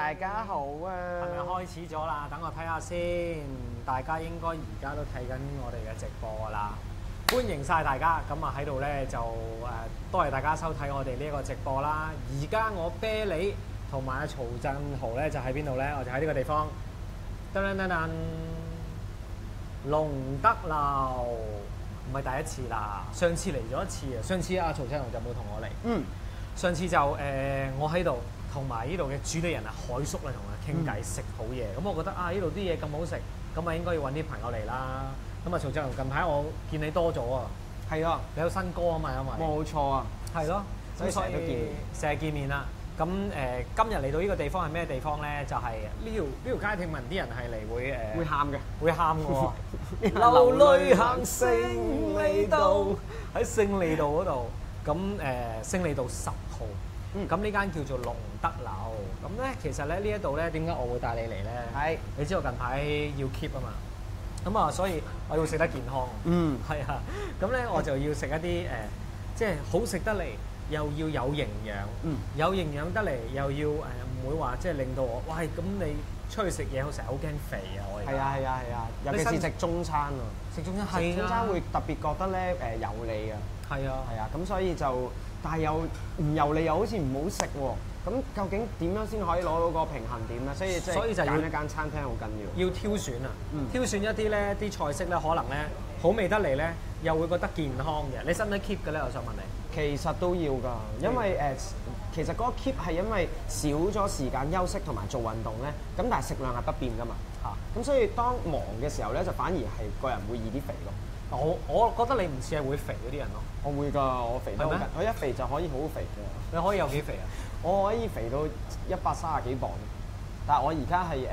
大家好啊！ 係咪開始咗啦？等我睇下先，大家應該而家都睇緊我哋嘅直播㗎啦。歡迎晒大家，咁啊喺度咧就多謝大家收睇我哋呢一個直播啦。而家我啤梨同埋阿曹振豪咧就喺邊度咧？我就喺呢個地方。噔噔噔噔，龍德樓唔係第一次啦，上次嚟咗一次啊。上次阿曹振豪就冇同我嚟。上次就我喺度。同埋呢度嘅主理人啊，海叔咧同佢傾偈食好嘢，咁我覺得啊呢度啲嘢咁好食，咁啊應該要揾啲朋友嚟啦。咁啊曹振豪近排我見你多咗啊，係啊，你有新歌啊嘛，因為冇錯啊，係咯，所以成日都見，成日見面啦。咁今日嚟到呢個地方係咩地方咧？就係呢條街，聽聞啲人係嚟會喊嘅，會喊嘅喎，流淚行勝利道喺勝利道嗰度，咁勝利道10號。咁呢間叫做龍德樓，咁咧其實咧呢一度咧點解我會帶你嚟咧？係，你知道近排要 keep 啊嘛，咁啊所以我要食得健康，係啊，咁咧我就要食一啲即係好食得嚟，又要有營養，有營養得嚟又要唔會話即係令到我，喂咁你出去食嘢好成日好驚肥啊！我係啊係啊係啊，尤其是食中餐啊，食中餐係中餐會特別覺得咧油膩啊，係啊係啊，咁所以就。但係又唔油膩又好似唔好食喎，咁究竟點樣先可以攞到個平衡點咧？所以就要揀一間餐廳好緊要，要挑選啊，挑選一啲咧啲菜式咧，可能咧好味得嚟咧，又會覺得健康嘅。你使唔使 keep 嘅咧？我想問你。其實都要㗎，因為其實嗰個 keep 係因為少咗時間休息同埋做運動咧，咁但係食量係不變㗎嘛。咁所以當忙嘅時候咧，就反而係個人會易啲肥咯。我覺得你唔似係會肥嗰啲人咯。我會㗎，我肥得好緊，我一肥就可以好肥嘅。你可以有幾肥啊？我可以肥到130幾磅，但係我而家係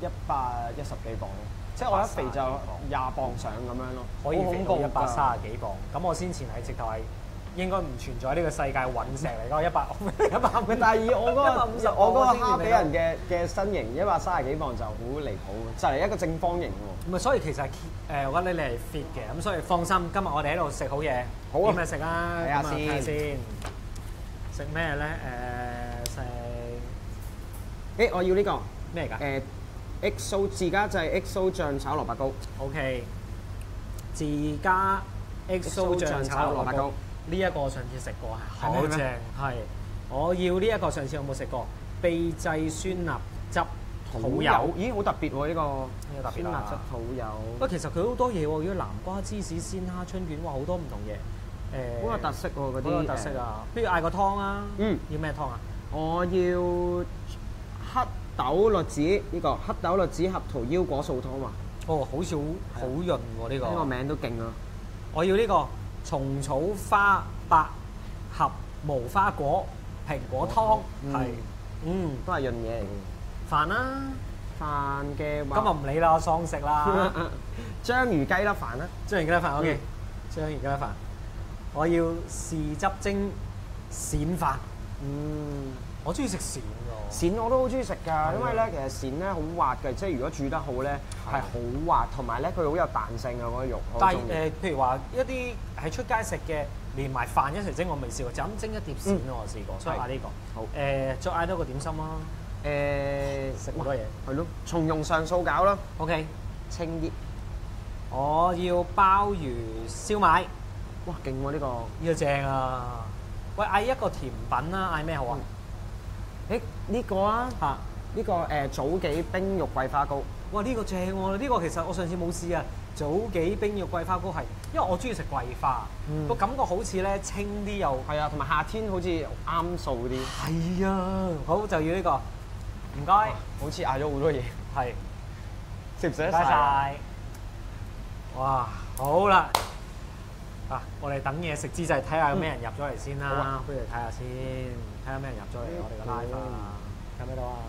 110幾磅咯。即係我一肥就20磅上咁樣咯。可以肥到130幾磅，咁我先前係直頭係應該唔存在呢個世界隕石嚟㗎，100。但係以我嗰個蝦比人嘅身形，130幾磅就好離譜，就係一個正方形喎。唔係，所以其實我覺得你係 fit 嘅，咁所以放心，今日我哋喺度食好嘢，好啊，點樣食啊？睇下先，食咩咧？食我要呢個咩嚟㗎？XO 自家製 XO 醬炒蘿蔔糕。OK， 自家 XO 醬炒蘿蔔糕。呢一個上次食過係好正，係。我要呢一個上次有冇食過？秘製酸辣汁土柚，咦好特別喎呢個。呢個特別啦。酸辣汁土柚。不過其實佢好多嘢喎，如果南瓜芝士鮮蝦春卷，哇好多唔同嘢。好有特色喎嗰啲。好有特色啊！不如嗌個湯啊。要咩湯啊？我要黑豆栗子呢個黑豆栗子合桃腰果素湯啊。哦，好似好潤喎呢個。呢個名都勁啊！我要呢個。蟲草花百合無花果蘋果湯係，都係潤嘢嚟嘅。飯啦，飯嘅話，今日唔理啦，我喪食啦。章魚雞粒飯啦，章魚雞粒飯 OK。章魚雞粒飯，我要豉汁蒸鱔飯。我中意食鱔㗎。鱔我都好中意食㗎，因為咧其實鱔咧好滑嘅，即係如果煮得好咧係好滑，同埋咧佢好有彈性啊嗰啲肉。但係譬如話一啲喺出街食嘅，連埋飯一齊蒸，我未試過，就咁蒸一碟鱔我試過，所以嗌呢個。好。再嗌多個點心啦。食好多嘢。係咯。松茸上素餃啦。OK。清啲。我要鮑魚燒賣。哇，勁喎呢個！呢個正啊！喂，嗌一個甜品啦，嗌咩好啊？呢個啊，呢個早幾冰肉桂花糕。哇，呢個正喎！呢個其實我上次冇試啊。早幾冰肉桂花糕係，因為我中意食桂花，個感覺好似咧清啲又係啊，同埋夏天好似啱數啲。係啊，好就要呢個。唔該。好似嗌咗好多嘢。係。食唔食得晒？唔該晒。哇，好啦。我哋等嘢食之際，睇下有咩人入咗嚟先啦。不如睇下先，睇下咩人入咗嚟我哋個 live 啊！睇唔睇到啊？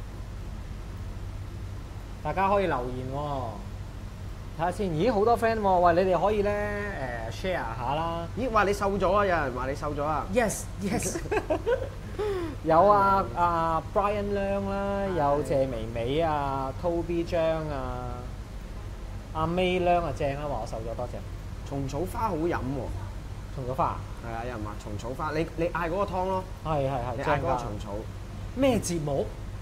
大家可以留言喎，睇下先。咦，好多 friend 喎！喂，你哋可以咧share 下啦。咦，話你瘦咗啊！有人話你瘦咗啊 ！Yes yes。有啊Brian 亮啦，有謝微微啊 ，Toby 張啊，阿 May 亮啊正啦，話我瘦咗，多謝。蟲草花好飲喎，蟲草花係啊，有人話蟲草花，你嗌嗰個湯咯，係，你嗌嗰個蟲草咩節目？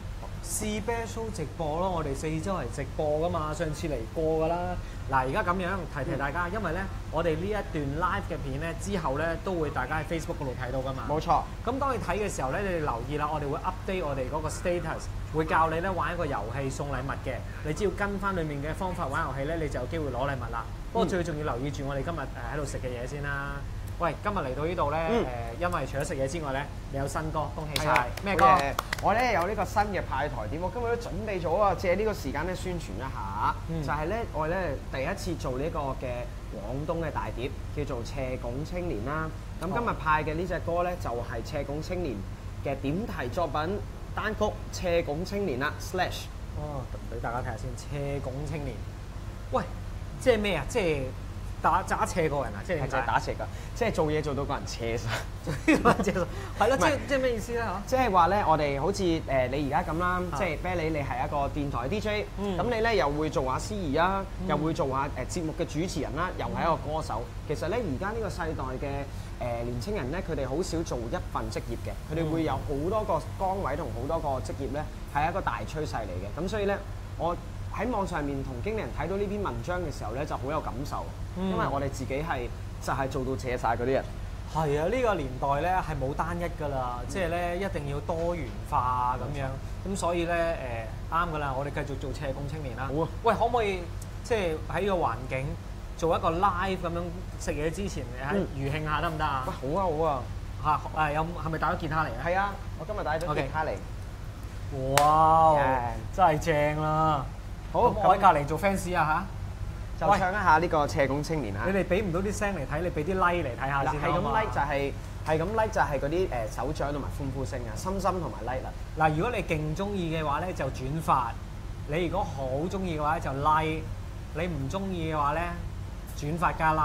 special 直播咯，我哋四周嚟直播噶嘛，上次嚟過噶啦。嗱，而家咁樣提大家，因為咧，我哋呢一段 live 嘅片咧，之後咧都會大家喺 Facebook 嗰度睇到噶嘛。 冇錯。 咁當你睇嘅時候咧，你哋留意啦，我哋會 update 我哋嗰個 status，會教你咧玩一個遊戲送禮物嘅。你只要跟翻裡面嘅方法玩遊戲咧，你就有機會攞禮物啦。不過最重要留意住我哋今日喺度食嘅嘢先啦。喂，今日嚟到呢度咧，因為除咗食嘢之外咧，你有新歌，恭喜晒！咩歌？ 我咧有呢個新嘅派台碟，我今日都準備咗啊！借呢個時間咧宣傳一下，就係咧我哋咧第一次做呢個嘅廣東嘅大碟，叫做《斜拱青年》啦。咁今日派嘅呢隻歌咧就係《斜拱青年》嘅點題作品單曲《斜拱青年》啦/。 哦，俾大家睇下先，《斜拱青年》。喂，即係咩啊？即係。打斜個人啊！即係就係打斜㗎，即係做嘢做到個人斜晒， 係咯，即係咩意思咧嚇？ 即係話咧，我哋好似你而家咁啦，即係啤梨，你係一個電台 DJ，咁你咧又會做下司儀啊，又會做下節目嘅主持人啦，又係一個歌手。其實咧，而家呢個世代嘅年青人咧，佢哋好少做一份職業嘅，佢哋會有好多個崗位同好多個職業咧，係一個大趨勢嚟嘅。咁所以咧，我喺網上面同經理人睇到呢篇文章嘅時候咧，就好有感受，因為我哋自己係就係做到斜晒嗰啲人。係啊，呢個年代咧係冇單一㗎啦，即係咧一定要多元化咁樣。咁所以咧啱㗎啦，我哋繼續做斜拱青年啦。好啊！喂，可唔可以即係喺呢個環境做一個 live 咁樣食嘢之前，娛慶下得唔得啊？ 好啊好啊！ 嚇有係咪帶咗吉他嚟啊？ 係啊，我今日帶咗吉他嚟。 哇！真係正啦！好，我喺隔離做 fans 啊嚇，就唱一下呢個《斜拱青年》嚇。 你哋俾唔到啲聲嚟睇，你俾啲 like 嚟睇下先。 係咁 like 就係咁 like 就係嗰啲手掌同埋歡呼聲啊，心心同埋 like 啦。 嗱，如果你勁中意嘅話咧，就轉發；你如果好中意嘅話就 like；你唔中意嘅話咧，轉發加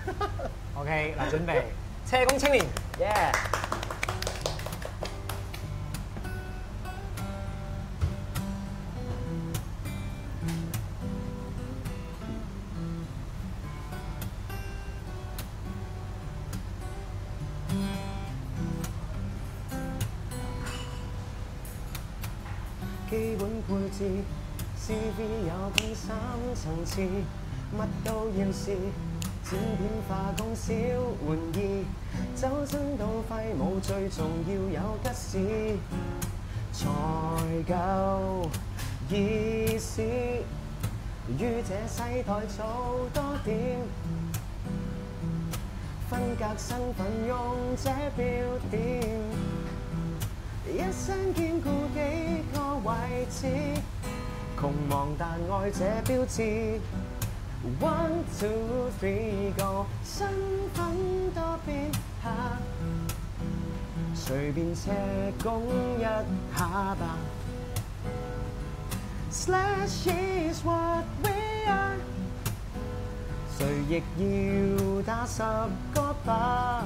like。OK， 嗱，準備《斜拱青年》。 Yeah。基本配置 CV 有分3層次，乜都要試，剪片化工小玩意，周身到廢冇最重要有吉事，才夠意思。於這世代做多點，分隔身份用這標點。一生兼顧幾個位置，窮忙但愛這標誌。1 2 3 go， 身份多變下，隨便斜拱一下吧。Slash is what we are， 誰亦要打10個吧。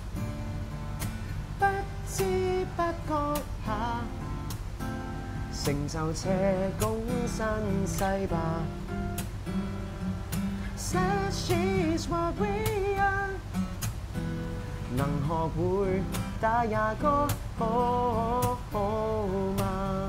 不知不覺下，成就斜拱身世吧。Slash is what we are， 能學會打20個號碼。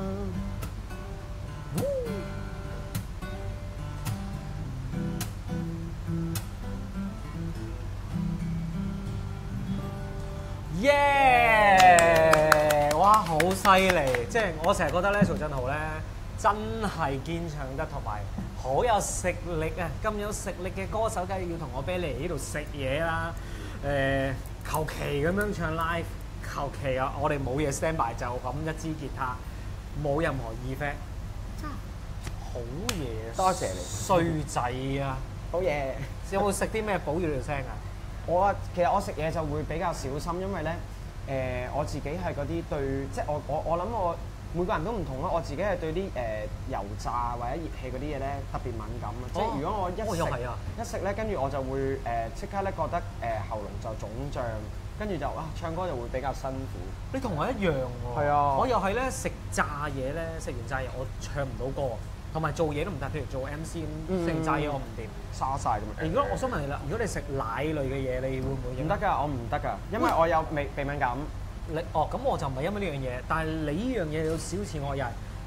耶！哇，好犀利！即係我成日覺得咧，曹振豪咧真係堅唱得，同埋好有食力啊！咁有食力嘅歌手，梗係要同我啤梨呢度食嘢啦。求其咁樣唱 live， 求其啊！我哋冇嘢 stand by， 就咁一支吉他，冇任何 effect， 真係好嘢！ 多謝你， 衰仔啊！ 好嘢！ 有冇食啲咩補住條聲啊？ 其實我食嘢就會比較小心，因為咧我自己係嗰啲對，即係我諗我每個人都唔同咯。我自己係對啲油炸或者熱氣嗰啲嘢咧特別敏感啊。即係如果我一食咧，跟住我就會即刻咧覺得喉嚨就腫脹，跟住就唱歌就會比較辛苦。 你同我一樣喎。係啊。我又係咧食炸嘢咧，食完炸嘢我唱唔到歌。同埋做嘢都唔得，譬如做 MC 咁，食炸嘢我唔掂， 沙晒咁樣。 如果我想問你啦，如果你食奶類嘅嘢，你會唔會？ 唔得㗎，我唔得㗎，因為我有鼻敏感。 咁我就唔係因為呢樣嘢，但係你呢樣嘢有少似我又係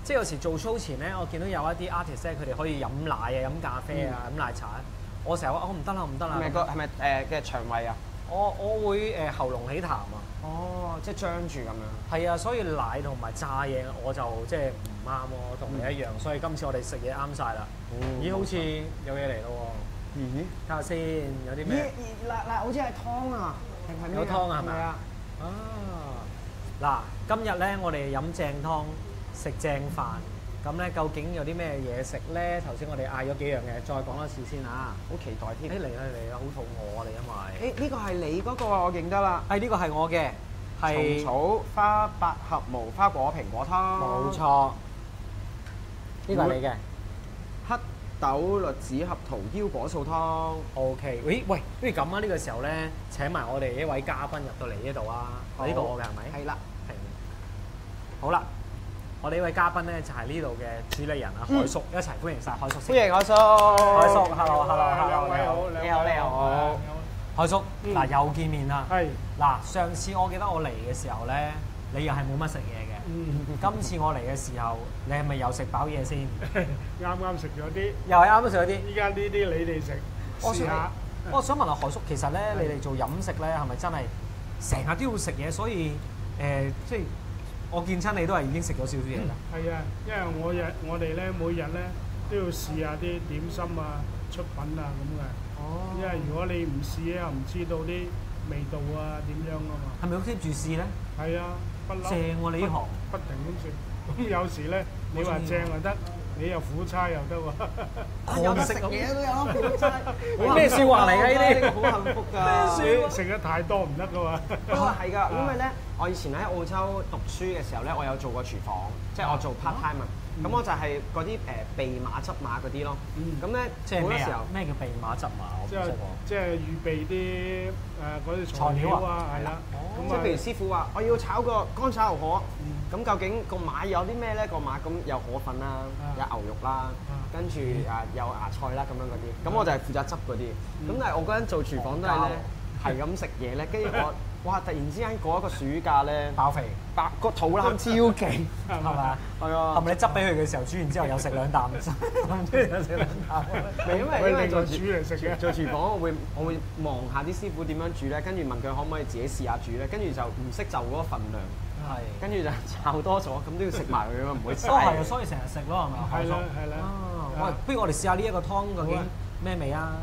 即係有時做 show 前咧，我見到有一啲 artist 咧，佢哋可以飲奶啊、飲咖啡啊、飲奶茶啊。我成日話我唔得啦，唔得啦。 係咪嘅腸胃啊？ 我會喉嚨起痰啊。 哦，即係張住咁樣。 係啊，所以奶同埋炸嘢我就即係唔啱咯，同你一樣。所以今次我哋食嘢啱晒啦。咦，好似有嘢嚟咯喎！ 咦？ 睇下先，有啲咩？ 嗱，好似係湯啊，定係咩？ 有湯啊，係咪啊？嗱，今日咧我哋飲正湯，食正飯。咁咧究竟有啲咩嘢食咧？頭先我哋嗌咗幾樣嘅，再講多次先啊！ 好期待添。 嚟啊！好肚餓啊！你因為呢個係你嗰個我認得啦。 呢個係我嘅，係蟲草花百合無花果蘋果湯。 冇錯，呢個係你嘅。 黑豆栗子合桃腰果素湯。 OK，喂，不如咁啊！呢個時候咧請埋我哋一位嘉賓入到嚟呢度啊！呢個我嘅係咪？ 係啦。 好啦。我哋呢位嘉賓咧就係呢度嘅主理人啊，海叔，一齊歡迎晒海叔。 歡迎海叔。 海叔 ，hello， 你好。 海叔，嗱又見面啦。 係。 嗱，上次我記得我嚟嘅時候咧，你又係冇乜食嘢嘅。今次我嚟嘅時候，你係咪又食飽嘢先？ 啱食咗啲。 又係啱食咗啲。 依家呢啲你哋食，試下。 我想問下海叔，其實咧你哋做飲食咧係咪真係成日都要食嘢？所以即係。我見親你都係已經食咗少少嘢啦。 係啊，因為我哋咧每日咧都要試下啲點心啊、出品啊咁嘅。哦。因為如果你唔試咧，又唔知道啲味道啊點樣啊嘛。 係咪好 keep 住試咧？ 係啊，不嬲。正喎你呢行。 不停咁食。咁有時咧，你話正又得，你又苦差又得喎。 有得食嘢都有苦差。 咩説話嚟㗎呢啲？ 好幸福㗎。 食得太多唔得㗎嘛。 不過係㗎，因為咧。我以前喺澳洲讀書嘅時候咧，我有做過廚房，即係我做 part time 啊。咁我就係嗰啲備馬執馬嗰啲咯。咁咧好多時候咩叫備馬執馬？我唔識喎。 即係預備啲嗰啲材料啊，係啦。 即係譬如師傅話我要炒個乾炒牛河，咁究竟個馬有啲咩咧？個馬咁有河粉啦，有牛肉啦，跟住有芽菜啦咁樣嗰啲。咁我就係負責執嗰啲。咁但係我嗰陣做廚房都係咧，係咁食嘢咧，跟住我。哇！突然之間過一個暑假咧， 爆肥， 個肚腩超勁， 係咪？係啊！ 係咪你執俾佢嘅時候煮完之後有食兩啖？有食兩啖。 因為做煮嚟食嘅。 做廚房我會望下啲師傅點樣煮咧，跟住問佢可唔可以自己試下煮咧，跟住就唔識就嗰個份量。係。跟住就炒多咗，咁都要食埋佢啊嘛，唔會嘥。 都係啊，所以成日食咯，係咪？ 係啦，係啦。 喂，不如我哋試下呢一個湯究竟咩味啊？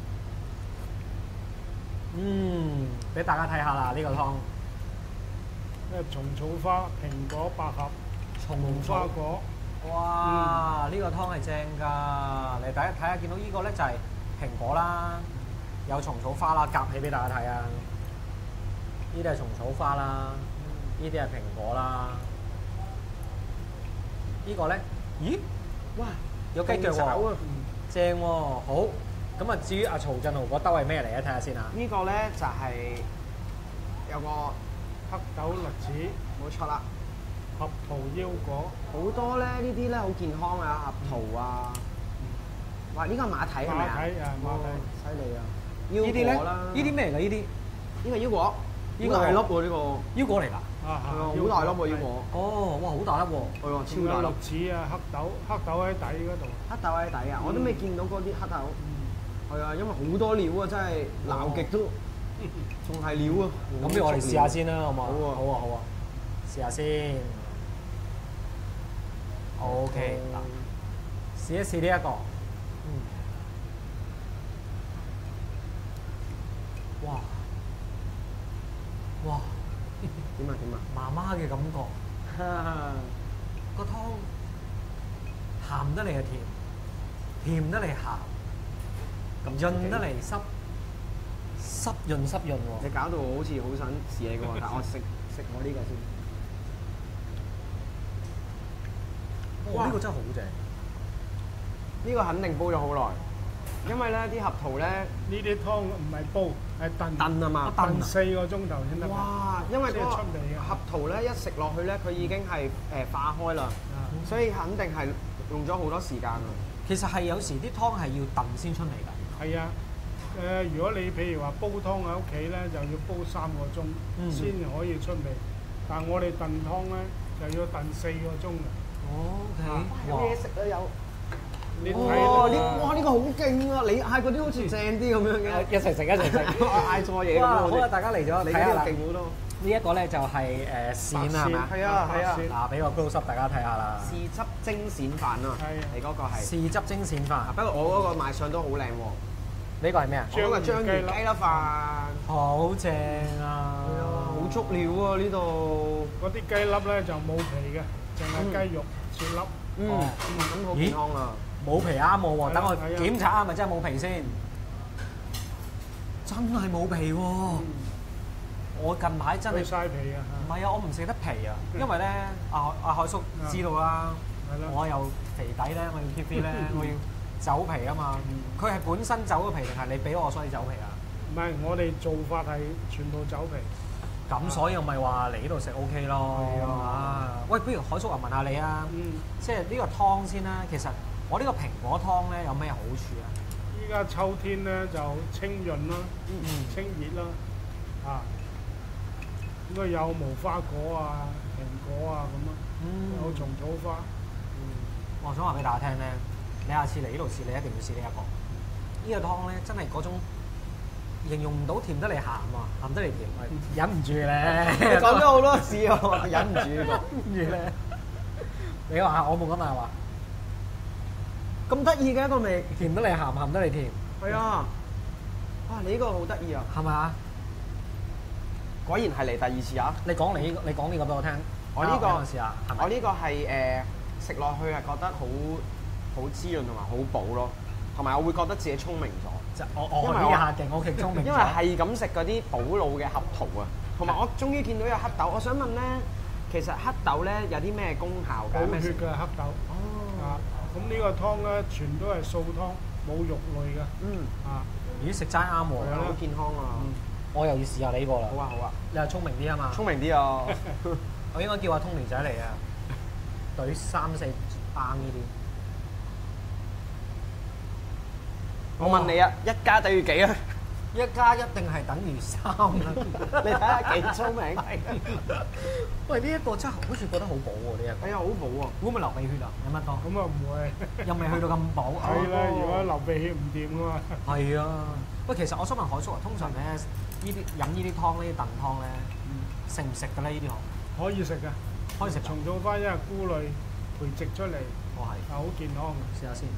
俾大家睇下啦，呢個湯。 蟲草花、蘋果、百合、 蟲花果。 哇！呢個湯係正㗎，你大家睇下，見到呢個咧就係蘋果啦，有蟲草花啦，夾起俾大家睇啊！呢啲係蟲草花啦，呢啲係蘋果啦。呢個咧，咦？哇！有雞腳喎，正喎，好。咁啊，至於阿曹振豪嗰兜係咩嚟咧？睇下先啊！ 呢個咧就係有個黑豆栗子， 冇錯啦， 合桃腰果， 好多咧呢啲咧好健康啊，合桃啊，哇！呢個馬蹄係咪啊？ 馬蹄啊，馬蹄， 犀利啊！腰果啦， 呢啲咩嚟㗎？ 呢個腰果，呢個係粒喎，呢個腰果嚟㗎。 好大粒喎腰果。 哦，哇，好大粒喎！ 係喎，超大粒。 栗子啊，黑豆喺底嗰度。 黑豆喺底啊！我都未見到嗰啲黑豆。係啊，因為好多料啊，真係鬧極都仲係料啊！ 咁不如我哋試下先啦，好嘛？ 好啊， 好啊，好啊，試下先。OK， 嗱，試一試呢一個。哇！哇！ 點啊？ 媽媽嘅感覺。個湯鹹得嚟係甜，甜得嚟鹹。潤得嚟濕潤喎！ 你搞到我好似好想試你嘅喎，但我食我呢個先。 哇！呢個真係好正， 呢個肯定煲咗好耐，因為咧啲合桃咧呢啲湯唔係煲，係燉啊嘛， 燉4個鐘頭先得。 哇！因為個合桃咧一食落去咧，佢已經係化開啦，所以肯定係用咗好多時間啊。 其實係有時啲湯係要燉先出嚟㗎。 係啊，如果你譬如話煲湯喺屋企咧，就要煲3個鐘先可以出味。但係我哋燉湯咧就要燉4個鐘嘅。 OK， 有嘢食啊有。 你哇！呢個好勁啊！你嗌嗰啲好似正啲咁樣嘅。 一齊食一齊食。 我嗌錯嘢咁哇！好啊， 喎。 大家嚟咗， 你嗰啲睇下啦。 勁好多。 呢一個咧就係鱔啦，係咪啊？ 係啊係啊。 嗱，俾個 close up 大家睇下啦。 豉汁蒸鱔飯啊！ 係啊你嗰個係。 豉汁蒸鱔飯， 不過我嗰個賣相都好靚喎。 呢個係咩啊？ 我嗰個章魚雞粒飯。 好正啊！ 好足料啊！呢度。 嗰啲雞粒咧就冇皮嘅，淨係雞肉切粒。 咁好健康啊！ 冇皮啱我喎，等我係啊檢查下係咪真係冇皮先。真係冇皮喎！我近排真係去晒皮啊！ 唔係啊，我唔食得皮啊，因為咧阿海叔知道啦， 係啦我又肥底咧，我要 keep fit 咧，我要走皮啊嘛。佢係本身走咗皮定係你俾我所以走皮啊？ 唔係，我哋做法係全部走皮。 咁所以我咪話嚟呢度食 OK 咯。 係啊喂，不如海叔啊問下你啊，即係呢個湯先啦。其實我呢個蘋果湯咧有咩好處啊？ 依家秋天咧就清潤啦，清熱啦，啊，應該有無花果啊、蘋果啊咁啊，有蟲草花。 我想話俾大家聽咧，你下次嚟呢度試，你一定要試呢一個。呢個湯咧真係嗰種形容唔到甜得嚟鹹啊，鹹得嚟甜，忍唔住咧。 你講咗好多次喎，忍唔住呢個。 跟住咧，你話我冇咁啊話， 咁得意嘅一個味。 甜得嚟鹹，鹹得嚟甜， 係啊。哇！你呢個好得意啊！ 係咪啊？ 果然係嚟第二次啊！ 你講呢個俾我聽。 我呢個我試下，係咪？ 我呢個係食落去係覺得好滋潤同埋好補咯，同埋我會覺得自己聰明咗。 我呢下勁，我勁聰明咗。 因為係咁食嗰啲補腦嘅合桃啊，同埋我終於見到有黑豆。我想問咧，其實黑豆咧有啲咩功效㗎？ 補血嘅黑豆。 哦。 啊，咁呢個湯咧全都係素湯，冇肉類嘅。啊。 咦，食齋啱喎， 好健康啊！ 我又要試下你呢個啦。 好啊好啊， 你係聰明啲啊嘛？ 聰明啲啊！ 我應該叫阿 Tony 仔嚟啊，懟3-4罌呢啲。 我問你啊，一加等於幾啊？ 一加一定係等於3啦。 你睇下幾聰明。 喂，呢一個真係好似覺得好補喎，呢一個。 係啊，好補喎。 會唔會流鼻血啊？飲乜多？ 咁啊唔會。 又未去到咁補。 係啦，如果流鼻血唔掂㗎嘛。 係啊。喂，其實我想問海叔啊，通常咧飲呢啲湯呢啲燉湯咧，食唔食嘅咧？呢啲湯可以食㗎。 可以食。 蟲草花因為菇類培植出嚟， 我係好健康嘅。 試下先。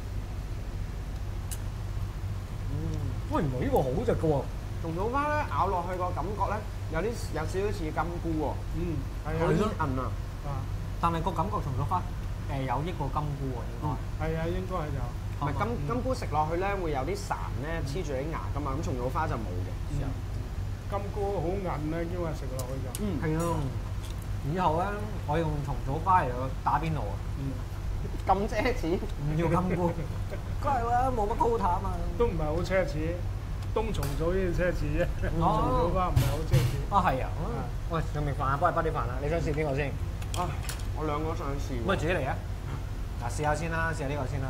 喂，原來呢個好食嘅喎。 蟲草花咧咬落去個感覺咧，有少少似金菇喎。 係啊。 好煙韌啊！ 但係個感覺蟲草花有益過金菇喎，應該。 係啊，應該係有。 唔係金菇食落去咧，會有啲潺咧黐住啲牙㗎嘛，咁蟲草花就冇嘅。 金菇好韌咧，因為食落去就。 係啊。以後咧，我用蟲草花嚟打邊爐啊！ 咁奢侈， 唔要金菇，梗係啦，冇乜高塔啊嘛。 都唔係好奢侈，冬蟲草先奢侈啫。蟲草花唔係好奢侈。 啊係啊，喂，上面飯啊，幫你畢啲飯啊，你想試邊個先？ 啊，我兩個想試。 咁咪自己嚟啊！嗱，試下先啦，試下呢個先啦。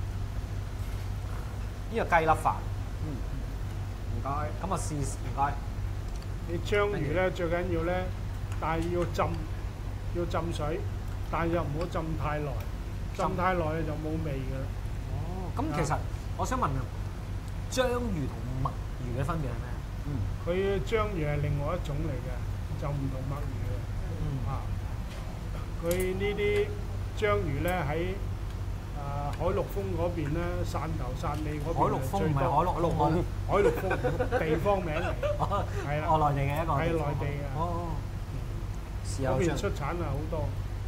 呢個雞粒飯， 唔該。 咁啊試唔該。 你章魚咧最緊要咧，但係要浸水，但又唔好浸太耐，浸太耐就冇味㗎啦。 哦，咁其實我想問啊，章魚同墨魚嘅分別係咩？ 佢章魚係另外一種嚟嘅，就唔同墨魚嘅。佢呢啲章魚咧喺海陸豐嗰邊咧，汕頭汕尾嗰邊海陸豐唔係海陸豐， 海陸豐地方名嚟，係啦， 內地嘅一個。 係內地嘅。 哦。試下嗰邊出產係好多。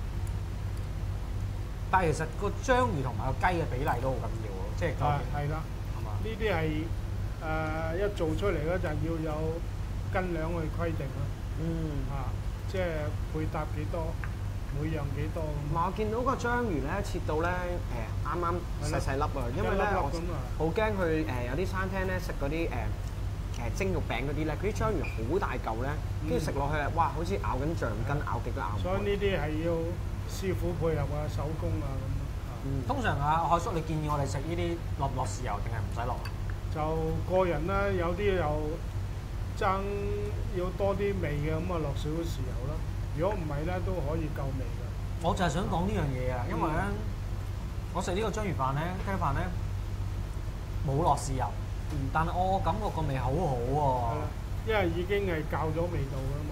但係其實個章魚同埋個雞嘅比例都好緊要喎，即係係啦，係嘛？呢啲係一做出嚟嗰陣要有斤兩去規定咯。即係配搭幾多，每樣幾多咁。 我見到個章魚咧切到咧啱啱細細粒啊，因為咧我好驚佢有啲餐廳咧食嗰啲蒸肉餅嗰啲咧，佢啲章魚好大嚿咧，跟住食落去哇，好似咬緊橡筋，咬極都咬唔開。 所以呢啲係要師傅配合啊，手工啊咁。 通常啊，海叔，你建議我哋食呢啲落唔落豉油定係唔使落？ 就個人啦，有啲又爭要多啲味嘅，咁啊落少少豉油啦。如果唔係咧，都可以夠味嘅。 我就係想講呢樣嘢啊，因為咧，我食呢個章魚飯咧，雞飯咧冇落豉油，但係我感覺個味好好喎。 係啦，因為已經係教咗味道㗎嘛。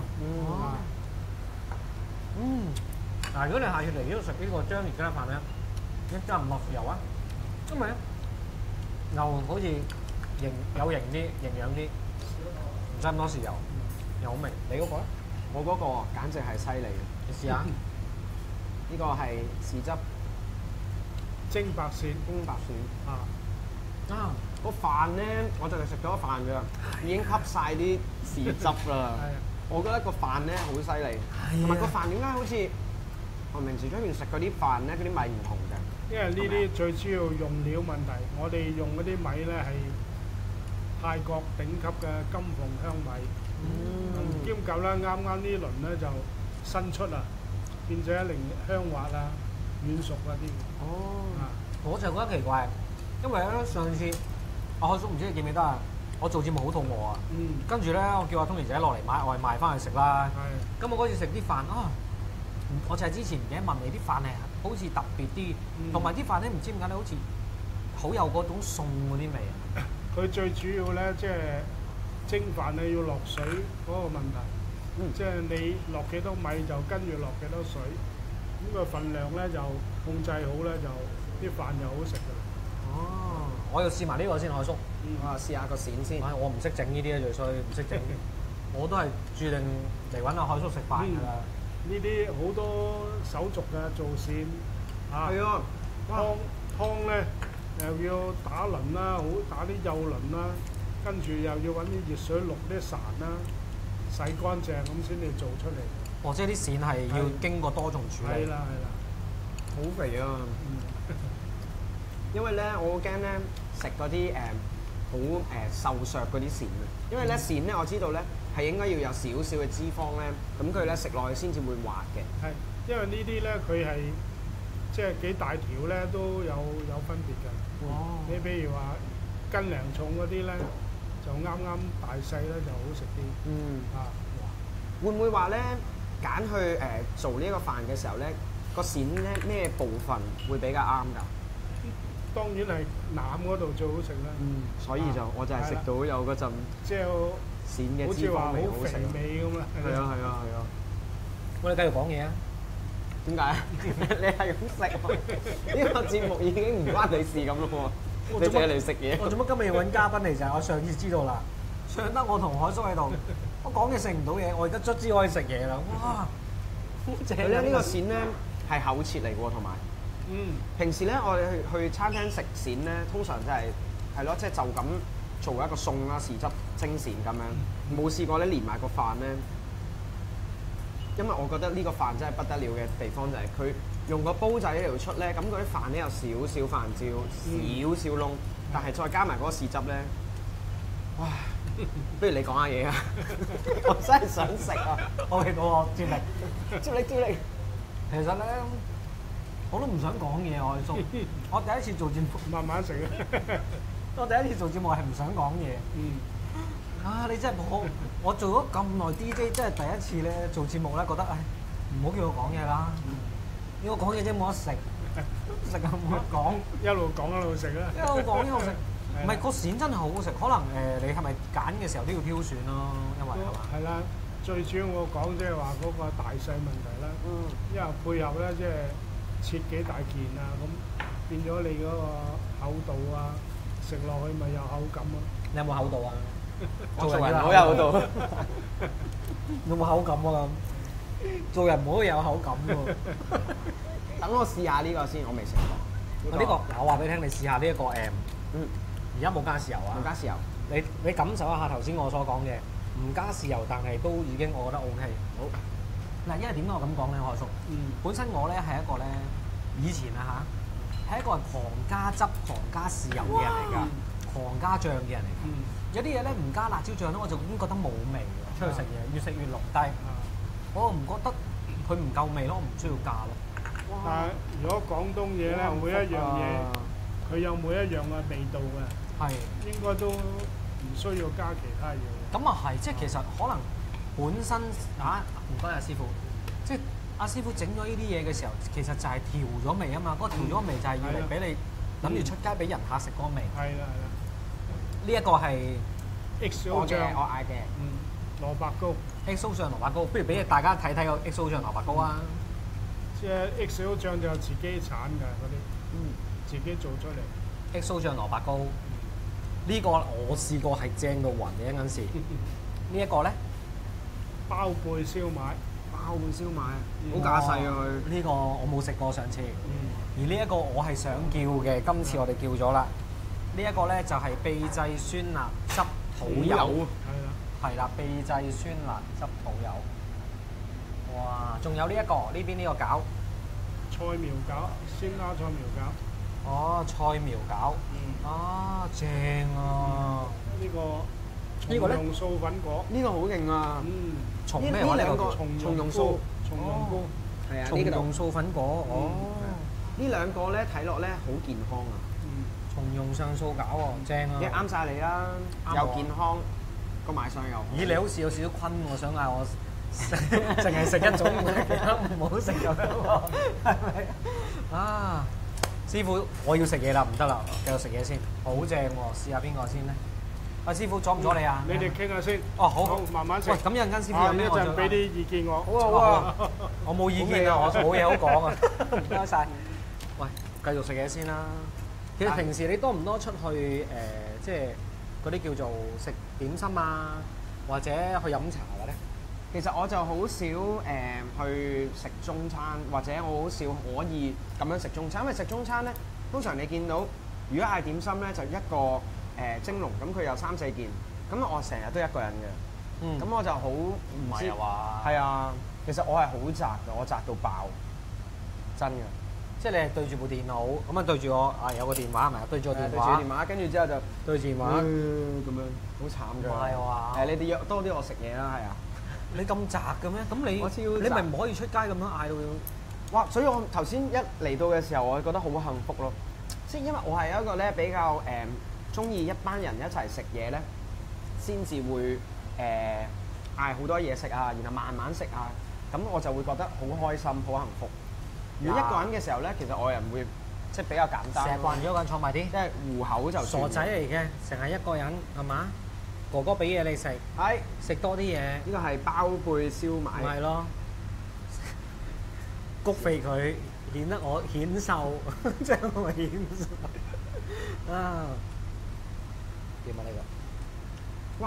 嗱，如果你下次嚟呢度食呢個章魚雞飯咧，你真係唔落豉油啊？因為咧又好似有型啲、營養啲，唔使咁多豉油，又好味。你嗰個咧？ 我嗰個簡直係犀利嘅， 你試下。 呢個係豉汁蒸白鱔， 蒸白鱔啊！ 個飯咧，我就係食咗飯㗎，已經吸晒啲豉汁啦。 係啊， 我覺得個飯咧好犀利，同埋個飯點解好似我平時出面食嗰啲飯咧，嗰啲米唔同嘅。 因為呢啲最主要用料問題，我哋用嗰啲米咧係泰國頂級嘅金鳳香米，兼夠啦，啱啱呢輪咧就新出啊，變咗一定香滑啊、軟熟嗰啲。 我就覺得奇怪，因為咧上次阿海叔唔知你記唔記得啊？我做節目好肚餓啊，跟住咧我叫阿通兒仔落嚟買外賣翻去食啦。咁我嗰次食啲飯啊，我就係之前唔記得問你啲飯係好似特別啲，同埋啲飯咧唔知點解咧好似好有嗰種餸嗰啲味啊。 佢最主要咧即係蒸飯你要落水嗰個問題，即係你落幾多米就跟住落幾多水，咁個份量咧就控制好咧就啲飯就好食㗎啦。 我要試埋呢個先，海叔。 我試下個鱔先。 我唔識整呢啲啊，最衰唔識整。我都係注定嚟揾阿海叔食飯㗎啦。 呢啲好多手續嘅做鱔， 係啊， 湯咧又要打輪啦，好打啲幼輪啦，跟住又要揾啲熱水渌啲潺啦，洗乾淨咁先至做出嚟。 即係啲鱔係要經過多重處理。 係啦， 好肥啊！因為咧，我好驚咧食嗰啲好瘦削嗰啲鱔啊，因為咧鱔咧我知道咧係應該要有少少嘅脂肪咧，咁佢咧食落去先至會滑嘅。 係，因為呢啲咧佢係即係幾大條咧都有分別㗎。你譬如話斤零重嗰啲咧，就啱啱大細咧就好食啲。 會唔會話咧揀去做呢一個飯嘅時候咧，個鱔咧咩部分會比較啱㗎？ 當然係腩嗰度最好食啦。 所以我就係食到有嗰陣即係鱔嘅脂肪味好食。 好肥味咁啦。 係啊！ 我哋繼續講嘢啊！ 點解？你係咁食喎？呢個節目已經唔關你事咁咯喎，你淨係嚟食嘢。 我做乜今日要揾嘉賓嚟就係我上次知道啦，上得我同海叔喺度，我講嘢食唔到嘢，我而家卒之可以食嘢啦！哇，好正啊！ 呢個鱔咧係厚切嚟喎，同埋平時咧我哋去餐廳食鱔咧，通常就係咯，即係就咁做一個餸啦，豉汁蒸鱔咁樣，冇試過咧連埋個飯咧。因為我覺得呢個飯真係不得了嘅地方就係佢用個煲仔嚟出咧，咁嗰啲飯咧有少少飯焦、少少燶，但係再加埋嗰個豉汁咧，哇！不如你講下嘢啊！我真係想食啊！ 我嚟到我接力。其實咧，我都唔想講嘢，海叔。我第一次做節目， 慢慢食啊！ 我第一次做節目係唔想講嘢。你真係我做咗咁耐 DJ， 真係第一次咧做節目咧，覺得唔好叫我講嘢啦。要我講嘢啫，冇得食，食啊冇得講。 一路講一路食啦。 一路講一路食，唔係個鱔真係好好食。可能你係咪揀嘅時候都要挑選咯？因為係嘛？ 係啦，最主要我講即係話嗰個大細問題啦。因為配合咧，即係切幾大件啊，咁變咗你嗰個厚度啊，食落去咪有口感咯。 你有冇厚度啊？ 做人好有厚度， 有冇口感啊？做人唔可以有口感喎。 等我試下呢個先，我未食過。 呢個我話俾你聽，你試下呢一個而家冇加豉油啊！ 冇加豉油。 你感受一下頭先我所講嘅，唔加豉油，但係都已經我覺得 OK。好。嗱，因為點解我咁講咧，海叔？本身我咧係一個咧，以前係一個狂加汁、狂加豉油嘅人嚟㗎，狂加醬嘅人嚟㗎。有啲嘢咧唔加辣椒醬咧，我就已經覺得冇味㗎。出去食嘢越食越濃，但係我唔覺得佢唔夠味咯，我唔需要加咯。 但係如果廣東嘢咧，每一樣嘢佢有每一樣嘅味道嘅，應該都唔需要加其他嘢。 咁啊係，即係其實可能本身唔該啊師傅，即係阿師傅整咗呢啲嘢嘅時候，其實就係調咗味啊嘛。嗰個調咗味就係要嚟俾你諗住出街俾人客食嗰個味。 係啦係啦。 呢一個係 XO 醬， 我嗌嘅。 蘿蔔糕。 XO 醬蘿蔔糕，不如俾大家睇睇個 XO 醬蘿蔔糕啊！ 即係 XO 醬就自己產㗎嗰啲，自己做出嚟。 XO 醬蘿蔔糕，呢個我試過係正到暈嘅一陣時。呢一個咧， 包貝燒賣， 包貝燒賣，好架勢啊佢。 呢個我冇食過上次，而呢一個我係想叫嘅，今次我哋叫咗啦。呢一個咧就係秘製酸辣汁土柚，係啦，秘製酸辣汁土柚。哇！仲有呢一個呢邊呢個餃， 菜苗餃，鮮蝦菜苗餃。 哦，菜苗餃，啊正啊！ 呢個呢個咧， 松茸素粉果， 呢個好勁啊！ 松咩話？呢個松茸素，松茸菇， 係啊， 松茸素粉果，哦， 呢兩個咧睇落咧好健康啊！ 松茸上素餃喎，正啊！ 啱晒你啦，又健康，個賣相又好。 咦，你好似有少少坤喎，想嗌我淨係食一種，其他唔好食咁樣喎，係咪？啊，師傅，我要食嘢啦，唔得啦，繼續食嘢先，好正喎！試下邊個先咧？阿師傅阻唔阻你啊？ 你哋傾下先。 哦，好， 慢慢食。 喂，咁一陣間師傅有咩我一陣俾啲意見我。 好啊好啊， 我冇意見啊，我冇嘢好講啊。唔該晒。喂，繼續食嘢先啦。其實平時你多唔多出去即係嗰啲叫做食點心啊，或者去飲茶嘅咧？ 其實我就好少去食中餐，或者我好少可以咁樣食中餐，因為食中餐咧，通常你見到如果嗌點心咧，就一個蒸籠，咁佢有3、4件，咁我成日都一個人嘅，咁我就好唔係啊話。 係啊，其實我係好宅嘅，我宅到爆，真嘅。 即係你係對住部電腦，咁啊對住我有個電話係咪啊？對住個電話， 跟住之後就對住電話咁樣，好慘㗎。 唔係話你哋約多啲我食嘢啦，係啊。 你咁宅嘅咩？咁你咪唔可以出街咁樣嗌到？ 哇！所以我頭先一嚟到嘅時候，我覺得好幸福咯。即係因為我係一個咧比較中意一班人一齊食嘢咧，先至會嗌好多嘢食啊，然後慢慢食啊，咁我就會覺得好開心、好幸福。如果一個人嘅時候咧，其實我人會即係比較簡單， 成日慣咗一個人坐埋啲， 即係糊口就傻仔嚟嘅，成日一個人係嘛？哥哥俾嘢你食， 係食多啲嘢。 呢個係包貝燒賣， 咪係咯，谷肥佢，顯得我顯瘦，將我顯瘦啊！點啊呢個？ 哇，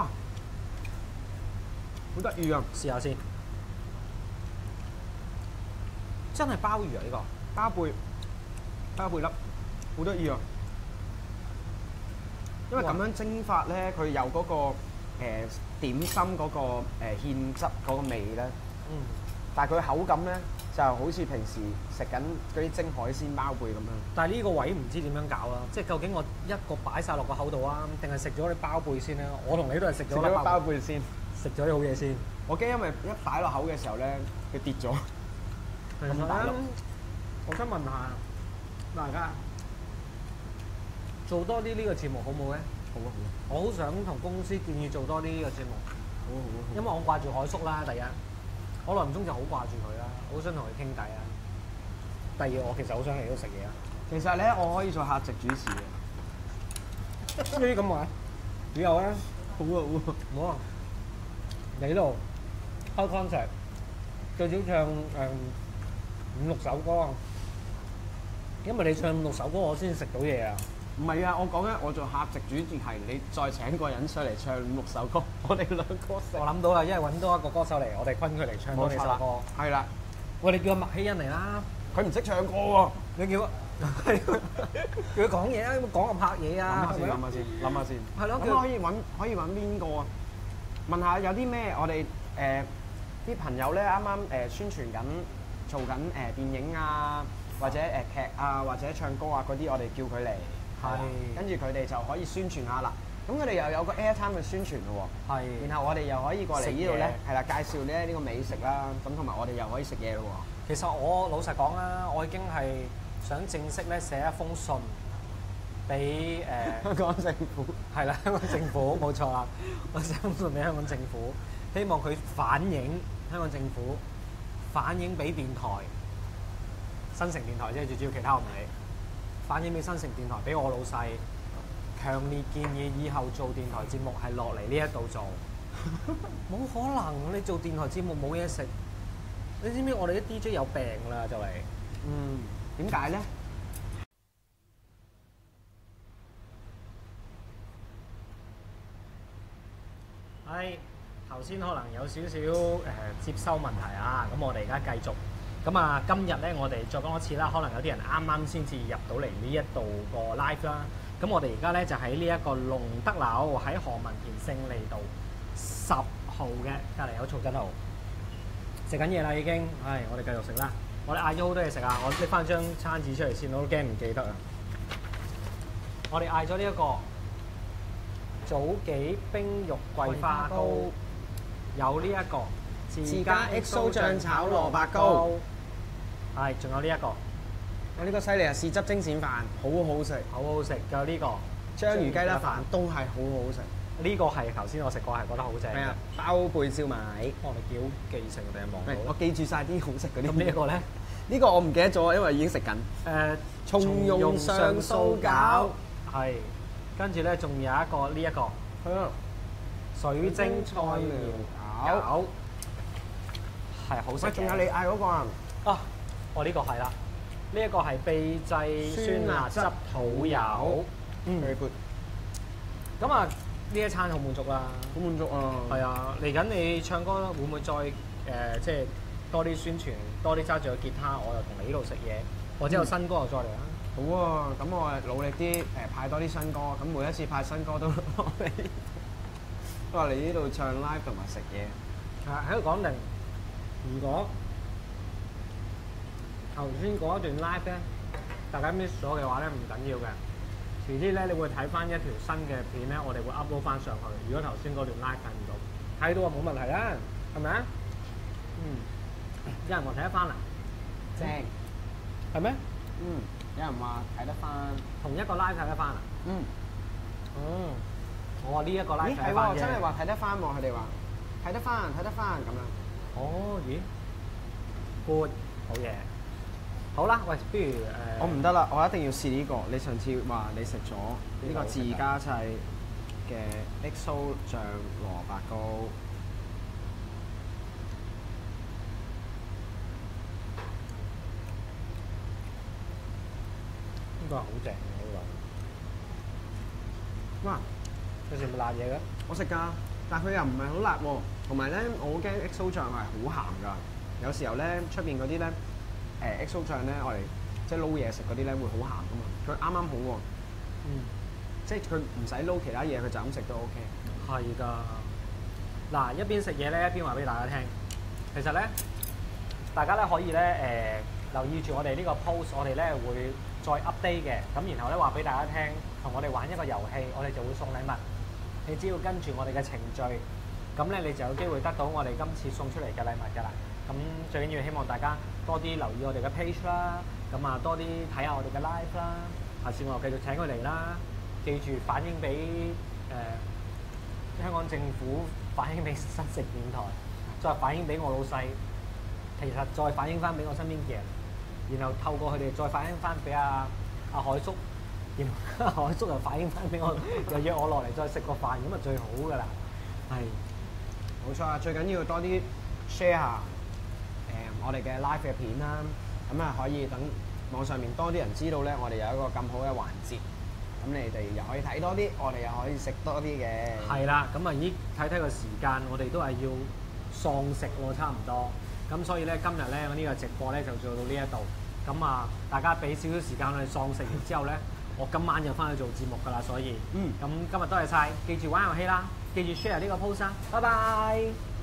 好得意啊！ 試下先，真係鮑魚啊！呢個包貝粒，好得意啊！因為咁樣蒸法咧，佢有嗰個點心嗰個芡汁嗰個味咧，但係佢口感咧就好似平時食緊嗰啲蒸海鮮包貝咁樣。 但係呢個位唔知點樣搞啦，即係究竟我一個擺晒落個口度啊，定係食咗啲包貝先咧？我同你都係食咗粒包貝先， 食咗啲好嘢先。 我驚因為一擺落口嘅時候咧，佢跌咗。咁大粒。 我想問下大家，做多啲呢個節目好唔好咧？ 好啊好啊！ 我好想同公司建議做多啲呢個節目。 好啊好啊！ 因為我掛住海叔啦，第一，我耐唔中就好掛住佢啦，好想同佢傾偈啊。第二，我其實好想嚟度食嘢啊。 其實咧，我可以做客席主持嘅。 呢啲咁話，以後咧， 好啊好啊！ 好啊！嚟呢度開 concert，最少唱5、6首歌，因為你唱5、6首歌，我先食到嘢啊！ 唔係啊，我講緊我做客席主持係你再請個人上嚟唱5、6首歌，我哋兩個食。 我諗到啦，因為揾多一個歌手嚟，我哋昆佢嚟唱多幾首歌。 係啦， 喂，你叫阿麥希欣嚟啦， 佢唔識唱歌喎。 你叫佢講嘢啊，講下拍嘢啊。 諗下先。 係咯， 咁可以揾邊個啊？問下有啲咩我哋啲朋友咧，啱啱宣傳緊做緊電影啊，或者劇啊，或者唱歌啊嗰啲，我哋叫佢嚟。係，跟住佢哋就可以宣傳下啦。咁佢哋又有個 airtime 去宣傳咯喎。係。然後我哋又可以過嚟呢度咧，係啦，介紹咧呢個美食啦。咁同埋我哋又可以食嘢咯喎。 其實我老實講啦，我已經係想正式咧寫一封信俾香港政府。 係啦，香港政府冇錯啦。我寫封信俾香港政府，希望佢反映香港政府反映俾電台，新城電台即係最主要，其他我唔理。反映俾新城電台，俾我老細，強烈建議以後做電台節目係落嚟呢一度做。冇可能，你做電台節目冇嘢食。你知唔知我哋啲 DJ 有病啦就嚟？ 點解咧？ 係頭先可能有少少接收問題啊，咁我哋而家繼續。咁啊，今日咧我哋再講一次啦，可能有啲人啱啱先至入到嚟呢一度個 live 啦。咁我哋而家咧就喺呢一個龍德樓喺何文田勝利道10號嘅隔離有曹振豪，食緊嘢啦已經。係，我哋繼續食啦。我哋嗌咗好多嘢食啊，我拎翻張餐紙出嚟先，我都驚唔記得啊。我哋嗌咗呢一個早幾冰肉桂花糕，有呢一個自家 XO 醬炒蘿蔔糕， 係，仲有呢一個。 我呢個犀利啊！豉汁蒸鱔飯好好食， 好好食。仲有呢個章魚雞粒飯都係好好食。 呢個係頭先我食過係覺得好正嘅。 係啊，包貝燒賣。 我哋幾好記性，我哋係望到。 我記住晒啲好食嗰啲。 咁呢一個咧？ 呢個我唔記得咗，因為已經食緊。松茸上素餃。係。 跟住咧，仲有一個呢一個。水晶菜苗餃。係好食嘅。 仲有你嗌嗰個啊？ 啊，我呢個係啦。呢一個係秘製酸辣汁肚油。 very good。 咁啊，呢一餐好滿足啦。 好滿足啊！ 係啊，嚟緊你唱歌會唔會再即係多啲宣傳，多啲揸住個吉他，我又同你呢度食嘢，或者有新歌又再嚟啦。 好啊，咁我努力啲派多啲新歌，咁每一次派新歌都嚟呢度唱 live 同埋食嘢。 喺度講定，如果頭先嗰一段 live 咧，大家 miss 咗嘅話咧，唔緊要嘅。遲啲咧，你會睇翻一條新嘅片咧，我哋會 upload 翻上去。如果頭先嗰段 live 睇唔到，睇到啊冇問題啦，係咪啊？有人話睇得翻啊？ 正， 係咩？ 有人話睇得翻， 同一個 live 睇得翻啊？我話呢一個 live 睇得翻啫。 真係話睇得翻喎，佢哋話睇得翻咁樣。 哦，咦 ？Good， 好嘢。好啦，喂，不如我唔得啦，我一定要試呢個。你上次話你食咗呢個自家製嘅 XO 醬蘿蔔糕， 呢個係好正嘅呢個。 哇！ 你食冇辣嘢嘅？ 我食㗎，但係佢又唔係好辣喎。同埋咧，我驚 XO 醬係好鹹㗎。有時候咧，出邊嗰啲咧XO 醬咧，我哋即係撈嘢食嗰啲咧會好鹹㗎嘛。佢啱啱好喎。即係佢唔使撈其他嘢，佢就咁食都 OK。 係㗎。嗱，一邊食嘢咧，一邊話俾大家聽。其實咧，大家咧可以咧留意住我哋呢個 post，我哋咧會再 update 嘅。咁然後咧話俾大家聽，同我哋玩一個遊戲，我哋就會送禮物。你只要跟住我哋嘅程序，咁咧你就有機會得到我哋今次送出嚟嘅禮物㗎啦。咁最緊要希望大家多啲留意我哋嘅 page 啦，咁啊多啲睇下我哋嘅 live 啦。下次我繼續請佢嚟啦，記住反映俾香港政府，反映俾新城電台，再反映俾我老細，其實再反映翻俾我身邊嘅人，然後透過佢哋再反映翻俾阿海叔。然後海叔又反映翻俾我，又約我落嚟再食個飯，咁啊最好㗎啦。係， 冇錯啊！最緊要多啲 share 下我哋嘅 live 嘅片啦，咁啊可以等網上面多啲人知道咧，我哋有一個咁好嘅環節，咁你哋又可以睇多啲，我哋又可以食多啲嘅。 係啦，咁啊咦睇睇個時間，我哋都係要喪食喎，差唔多。咁所以咧今日咧呢個直播咧就做到呢一度。咁啊大家俾少少時間我哋喪食完之後咧。我今晚就翻去做節目㗎啦，所以咁今日多謝晒，記住玩遊戲啦，記住 share 呢個 post 啦，拜拜。